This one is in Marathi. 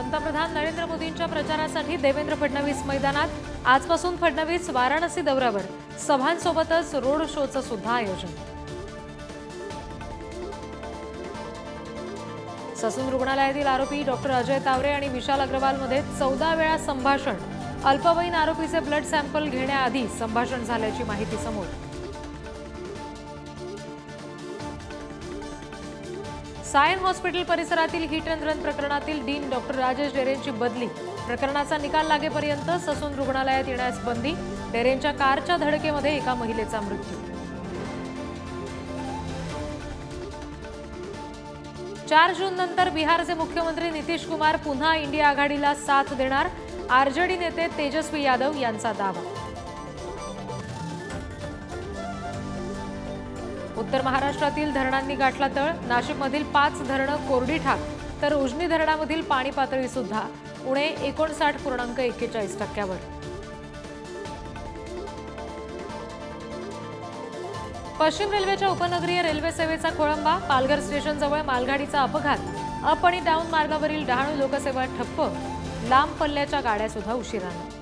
पंतप्रधान नरेंद्र मोदींच्या प्रचारासाठी देवेंद्र फडणवीस मैदानात। आजपासून फडणवीस वाराणसी दौऱ्यावर। सभांसोबतच रोड शोचं सुद्धा आयोजन। ससून रुग्णालयातील आरोपी डॉक्टर अजय तावरे आणि विशाल अग्रवालमध्ये 14 वेळा संभाषण। अल्पवयीन आरोपीचे ब्लड सॅम्पल घेण्याआधी संभाषण झाल्याची माहिती समोर। सायन हॉस्पिटल परिसरातील हिट अँड रन प्रकरणातील डीन डॉक्टर राजेश डेरेंची बदली। प्रकरणाचा निकाल लागेपर्यंत ससून रुग्णालयात येण्यास बंदी। डेरेंच्या कारच्या धडकेमध्ये एका महिलेचा मृत्यू। 4 जून नंतर बिहारचे मुख्यमंत्री नितीश कुमार पुन्हा इंडिया आघाडीला साथ देणार। आरजेडी नेते तेजस्वी यादव यांचा दावा। उत्तर महाराष्ट्रातील धरणांनी गाठला तळ। नाशिकमधील 5 धरणं कोरडी ठाक, तर उजनी धरणामधील पाणी पातळी सुद्धा उणे 59.41%वर। पश्चिम रेल्वेच्या उपनगरीय रेल्वे सेवेचा खोळंबा। पालघर स्टेशनजवळ मालगाडीचा अपघात। अप आणि डाऊन मार्गावरील डहाणू लोकसेवा ठप्प। लांब पल्ल्याच्या गाड्या सुद्धा उशिराने।